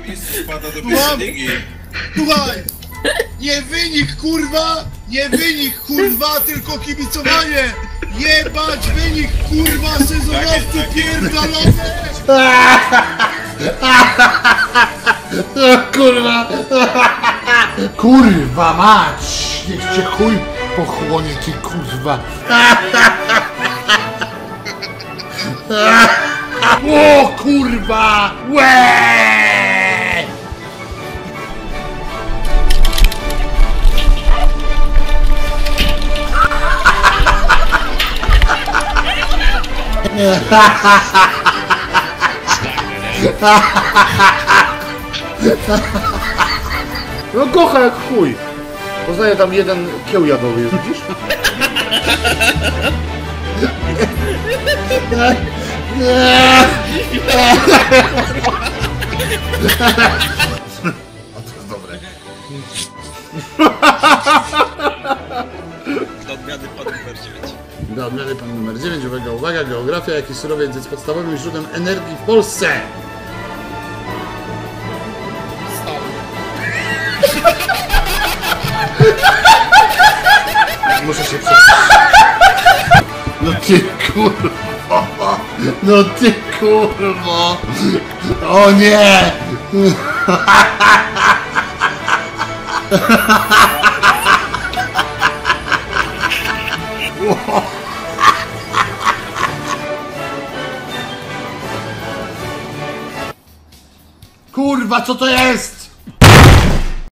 Mistrz spada do pierwszej. Słuchaj! Nie wynik, kurwa! Nie wynik, kurwa, tylko kibicowanie! Jebać wynik, kurwa, sezonowcy pierdolone! Kurwa! Kurwa mać! Niech cię chuj pochłonie, ty kurwa! O kurwa! Łe! No kocha jak chuj! Poznaję tam jeden kieł jadowy, widzisz? O, to jest dobre. Do odmiany pan numer 9. Do odmiany pan numer 9. Uwaga, uwaga, geografia, jaki surowiec jest podstawowym źródłem energii w Polsce? Muszę się przejść. No ty kurwo! No ty kurwo! O nie! Kurwa, co to jest?